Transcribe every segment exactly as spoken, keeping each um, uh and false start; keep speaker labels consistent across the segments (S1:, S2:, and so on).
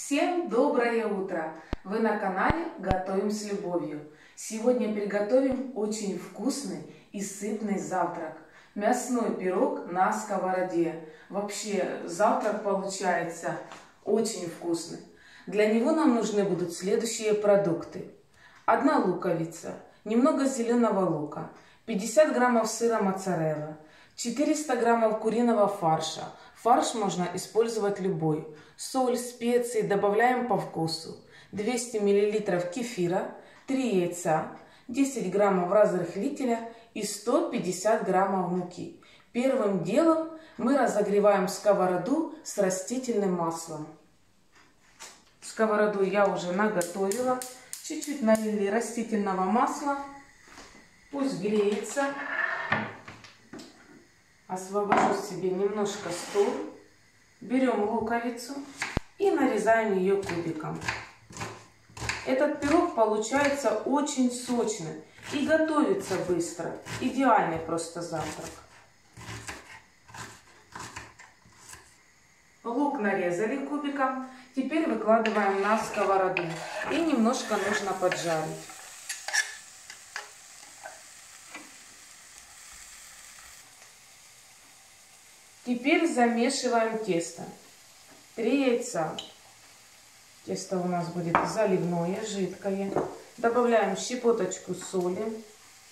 S1: Всем доброе утро! Вы на канале Готовим с любовью. Сегодня приготовим очень вкусный и сытный завтрак. Мясной пирог на сковороде. Вообще завтрак получается очень вкусный. Для него нам нужны будут следующие продукты. Одна луковица, немного зеленого лука, пятьдесят граммов сыра моцарелла, четыреста граммов куриного фарша. Фарш можно использовать любой. Соль, специи добавляем по вкусу. двести миллилитров кефира, три яйца, десять граммов разрыхлителя и сто пятьдесят граммов муки. Первым делом мы разогреваем сковороду с растительным маслом. Сковороду я уже наготовила. Чуть-чуть налили растительного масла. Пусть греется. Освобожу себе немножко стол. Берем луковицу и нарезаем ее кубиком. Этот пирог получается очень сочный и готовится быстро. Идеальный просто завтрак. Лук нарезали кубиком. Теперь выкладываем на сковороду и немножко нужно поджарить. Теперь замешиваем тесто. Три яйца. Тесто у нас будет заливное, жидкое. Добавляем щепоточку соли.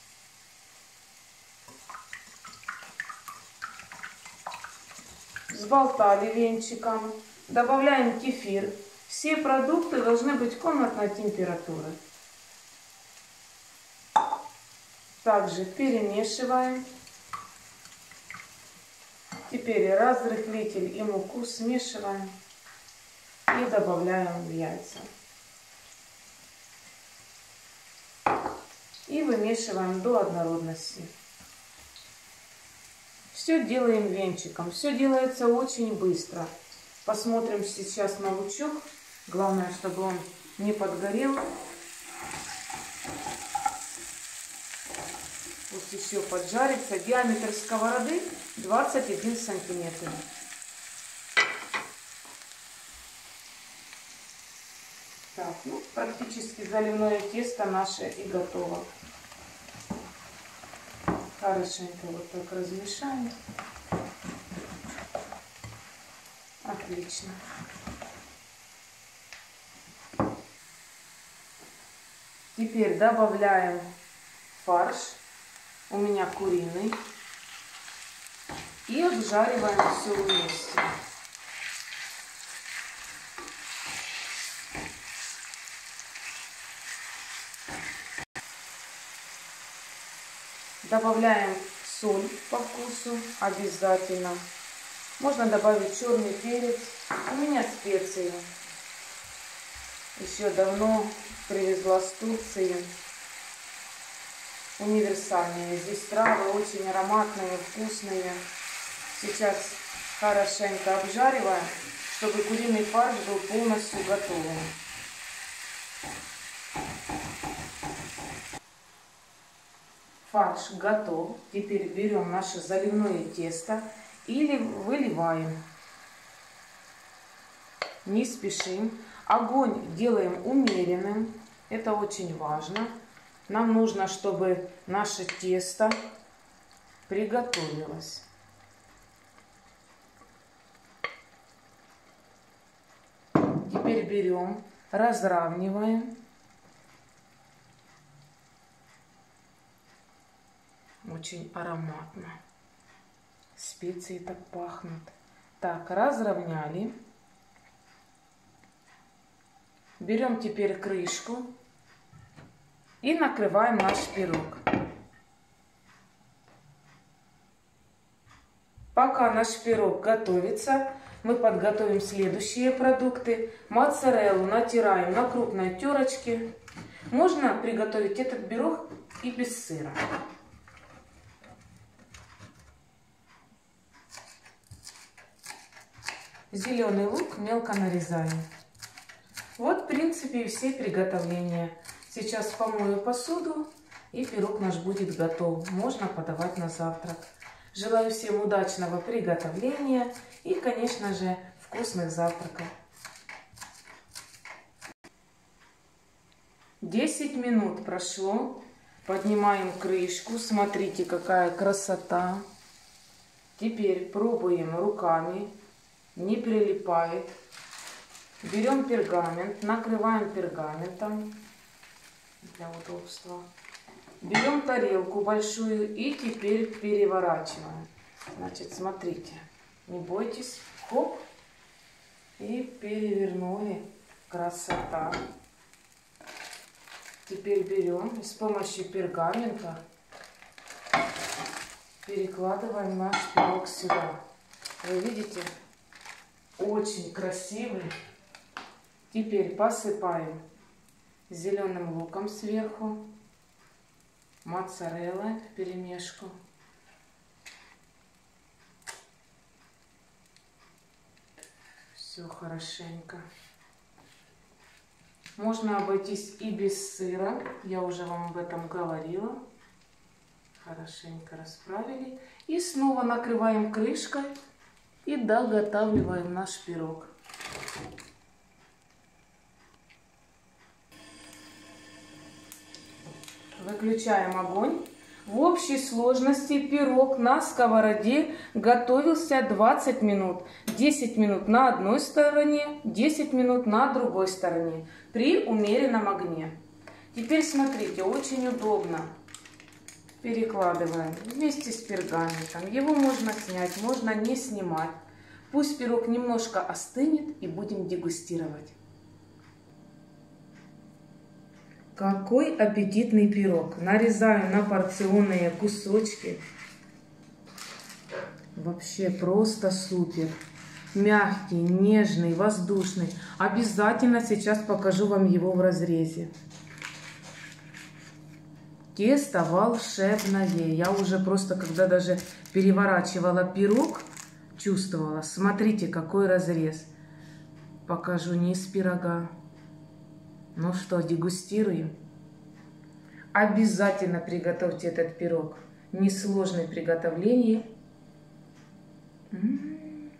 S1: Взболтали венчиком. Добавляем кефир. Все продукты должны быть комнатной температуры. Также перемешиваем. Теперь разрыхлитель и муку смешиваем и добавляем в яйца. И вымешиваем до однородности. Все делаем венчиком. Все делается очень быстро. Посмотрим сейчас на лучок. Главное, чтобы он не подгорел. Пусть еще поджарится. Диаметр сковороды двадцать один сантиметр. Так, ну, практически заливное тесто наше и готово. Хорошенько вот так размешаем. Отлично. Теперь добавляем фарш. У меня куриный. И обжариваем все вместе. Добавляем соль по вкусу обязательно. Можно добавить черный перец. У меня специи. Еще давно привезла с Турции. Универсальные. Здесь травы очень ароматные, вкусные. Сейчас хорошенько обжариваем, чтобы куриный фарш был полностью готовым. Фарш готов. Теперь берем наше заливное тесто или выливаем. Не спешим. Огонь делаем умеренным. Это очень важно. Нам нужно, чтобы наше тесто приготовилось. Теперь берем, разравниваем. Очень ароматно. Специи так пахнут. Так, разровняли. Берем теперь крышку и накрываем наш пирог. Пока наш пирог готовится, мы подготовим следующие продукты. Моцареллу натираем на крупной терочке. Можно приготовить этот пирог и без сыра. Зеленый лук мелко нарезаем. Вот, в принципе, и все приготовления. Сейчас помою посуду, и пирог наш будет готов. Можно подавать на завтрак. Желаю всем удачного приготовления и, конечно же, вкусных завтраков. десять минут прошло. Поднимаем крышку. Смотрите, какая красота. Теперь пробуем руками. Не прилипает. Берем пергамент, накрываем пергаментом для удобства. Берем тарелку большую и теперь переворачиваем. Значит, смотрите, не бойтесь. Хоп. И перевернули. Красота. Теперь берем и с помощью пергамента перекладываем наш пирог сюда. Вы видите? Очень красивый. Теперь посыпаем зеленым луком сверху, моцареллой вперемешку. Все хорошенько. Можно обойтись и без сыра. Я уже вам об этом говорила. Хорошенько расправили. И снова накрываем крышкой и доготавливаем наш пирог. Выключаем огонь. В общей сложности пирог на сковороде готовился двадцать минут. десять минут на одной стороне, десять минут на другой стороне при умеренном огне. Теперь смотрите, очень удобно. Перекладываем вместе с пергаментом. Его можно снять, можно не снимать. Пусть пирог немножко остынет и будем дегустировать. Какой аппетитный пирог. Нарезаю на порционные кусочки. Вообще просто супер. Мягкий, нежный, воздушный. Обязательно сейчас покажу вам его в разрезе. Тесто волшебное. Я уже просто, когда даже переворачивала пирог, чувствовала. Смотрите, какой разрез. Покажу низ пирога. Ну что, дегустируем? Обязательно приготовьте этот пирог. Несложный в приготовлении. М-м-м.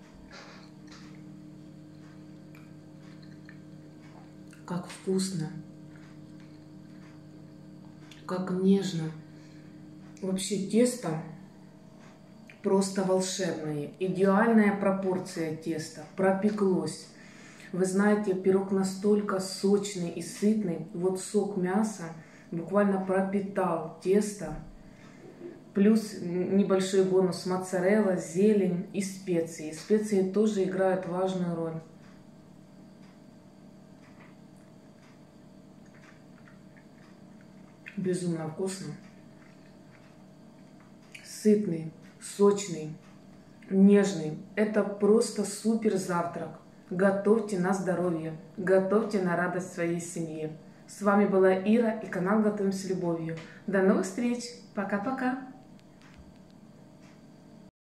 S1: Как вкусно. Как нежно. Вообще тесто просто волшебное. Идеальная пропорция теста. Пропеклось. Вы знаете, пирог настолько сочный и сытный. Вот сок мяса буквально пропитал тесто. Плюс небольшой бонус: моцарелла, зелень и специи. Специи тоже играют важную роль. Безумно вкусно. Сытный, сочный, нежный. Это просто супер завтрак. Готовьте на здоровье, готовьте на радость своей семье. С вами была Ира и канал Готовим с любовью. До новых встреч. Пока-пока.